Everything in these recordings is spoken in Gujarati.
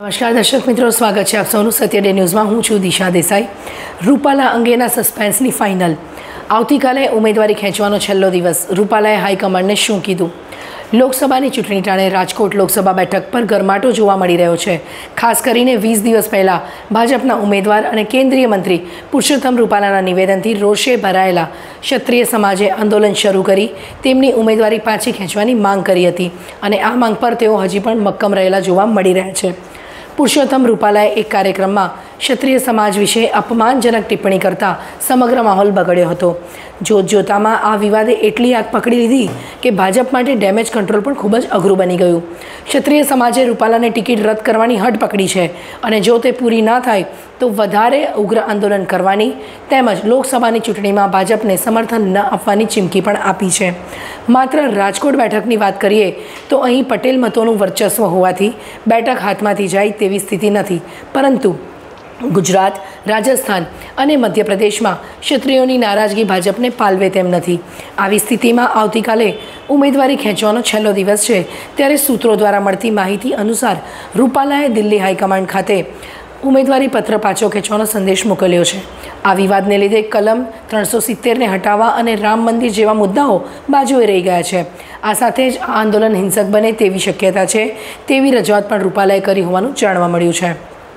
નમસ્કાર દર્શક મિત્રો, સ્વાગત છે આપ સૌનું સત્ય ડે ન્યૂઝમાં। હું છું દિશા દેસાઈ। રૂપાલા અંગેના સસ્પેન્સની ફાઇનલ। આવતીકાલે ઉમેદવારી ખેંચવાનો છેલ્લો દિવસ। રૂપાલાએ હાઈકમાન્ડને શું કીધું? લોકસભાની ચૂંટણી ટાણે રાજકોટ લોકસભા બેઠક પર ગરમાટો જોવા મળી રહ્યો છે। ખાસ કરીને 20 દિવસ પહેલાં ભાજપના ઉમેદવાર અને કેન્દ્રીય મંત્રી પુરુષોત્તમ રૂપાલાના નિવેદનથી રોષે ભરાયેલા ક્ષત્રિય સમાજે આંદોલન શરૂ કરી તેમની ઉમેદવારી પાછી ખેંચવાની માંગ કરી હતી અને આ માંગ પર તેઓ હજી પણ મક્કમ રહેલા જોવા મળી રહ્યા છે। પુરુષોત્તમ રૂપાલાએ એક કાર્યક્રમમાં ક્ષત્રિય સમાજ વિશે અપમાનજનક ટિપ્પણી કરતા સમગ્ર માહોલ બગડ્યો હતો। જોતજોતામાં આ વિવાદે એટલી આગ પકડી લીધી કે ભાજપ માટે ડેમેજ કંટ્રોલ પણ ખૂબ જ અઘરું બની ગયું। ક્ષત્રિય સમાજે રૂપાલાને ટિકિટ રદ કરવાની હટ પકડી છે અને જો તે પૂરી ન થાય તો વધારે ઉગ્ર આંદોલન કરવાની તેમજ લોકસભાની ચૂંટણીમાં ભાજપને સમર્થન ન આપવાની ચીમકી પણ આપી છે। માત્ર રાજકોટ બેઠકની વાત કરીએ તો અહીં પટેલ મતોનું વર્ચસ્વ હોવાથી બેઠક હાથમાંથી જાય તેવી સ્થિતિ નથી, પરંતુ ગુજરાત, રાજસ્થાન અને મધ્યપ્રદેશમાં ક્ષત્રિયોની નારાજગી ભાજપને પાલવે તેમ નથી। આવી સ્થિતિમાં આવતીકાલે ઉમેદવારી ખેંચવાનો છેલ્લો દિવસ છે, ત્યારે સૂત્રો દ્વારા મળતી માહિતી અનુસાર રૂપાલાએ દિલ્હી હાઈકમાન્ડ ખાતે ઉમેદવારી પત્ર પાછો ખેંચવાનો સંદેશ મોકલ્યો છે। આ વિવાદને લીધે કલમ 370ને હટાવવા અને રામ મંદિર જેવા મુદ્દાઓ બાજુએ રહી ગયા છે। આ સાથે જ આ આંદોલન હિંસક બને તેવી શક્યતા છે તેવી રજૂઆત પણ રૂપાલાએ કરી હોવાનું જાણવા મળ્યું છે।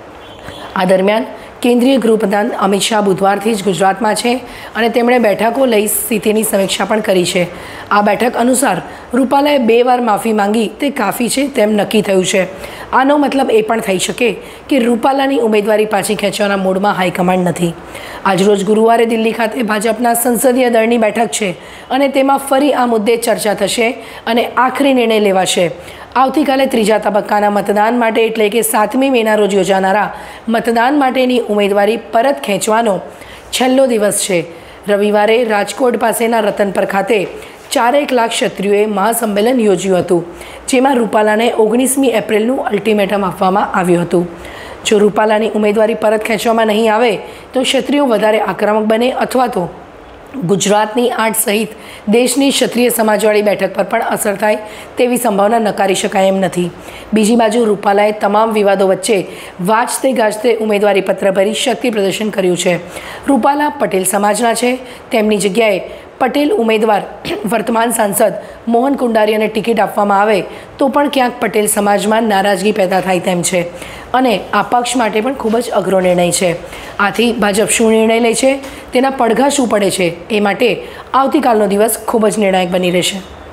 આ દરમિયાન કેન્દ્રીય ગૃહપ્રધાન અમિત શાહ બુધવારથી જ ગુજરાતમાં છે અને તેમણે બેઠકો લઈ સ્થિતિની સમીક્ષા પણ કરી છે। આ બેઠક અનુસાર રૂપાલાએ 2 વાર માફી માંગી તે કાફી છે તેમ નક્કી થયું છે। આનો મતલબ એ પણ થઈ શકે કે રૂપાલાની ઉમેદવારી પાછી ખેંચવાના મૂડમાં હાઈકમાન્ડ નથી। આજરોજ ગુરુવારે દિલ્હી ખાતે ભાજપના સંસદીય દળની બેઠક છે અને તેમાં ફરી આ મુદ્દે ચર્ચા થશે અને આખરી નિર્ણય લેવાશે। આવતીકાલે ત્રીજા તબક્કાના મતદાન માટે એટલે કે 7મી મેના રોજ યોજાનારા મતદાન માટેની ઉમેદવારી પરત ખેંચવાનો છેલ્લો દિવસ છે। રવિવારે રાજકોટ પાસેના રતનપર ખાતે 4 લાખ ક્ષત્રિયોએ મહાસંમેલન યોજ્યું હતું, જેમાં રૂપાલાને 19મી એપ્રિલનું અલ્ટિમેટમ આપવામાં આવ્યું હતું। જો રૂપાલાની ઉમેદવારી પરત ખેંચવામાં નહીં આવે તો ક્ષત્રિયો વધારે આક્રમક બને અથવા તો ગુજરાતની 8 સહિત દેશની ક્ષત્રિય સમાજવાળી બેઠક પર પણ અસર થાય તેવી સંભાવના નકારી શકાય એમ નથી। બીજી બાજુ રૂપાલાએ તમામ વિવાદો વચ્ચે વાજતે ગાજતે ઉમેદવારી પત્ર ભરી શક્તિ પ્રદર્શન કર્યું છે। રૂપાલા પટેલ સમાજના છે, તેમની જગ્યાએ પટેલ ઉમેદવાર વર્તમાન સાંસદ મોહન કુંડારિયાને ટિકિટ આપવામાં આવે તો પણ ક્યાંક પટેલ સમાજમાં નારાજગી પેદા થાય તેમ છે અને આ પક્ષ માટે પણ ખૂબ જ અઘરો નિર્ણય છે। આથી ભાજપ શું નિર્ણય લે છે, તેના પડઘા શું પડે છે, એ માટે આવતીકાલનો દિવસ ખૂબ જ નિર્ણાયક બની રહેશે।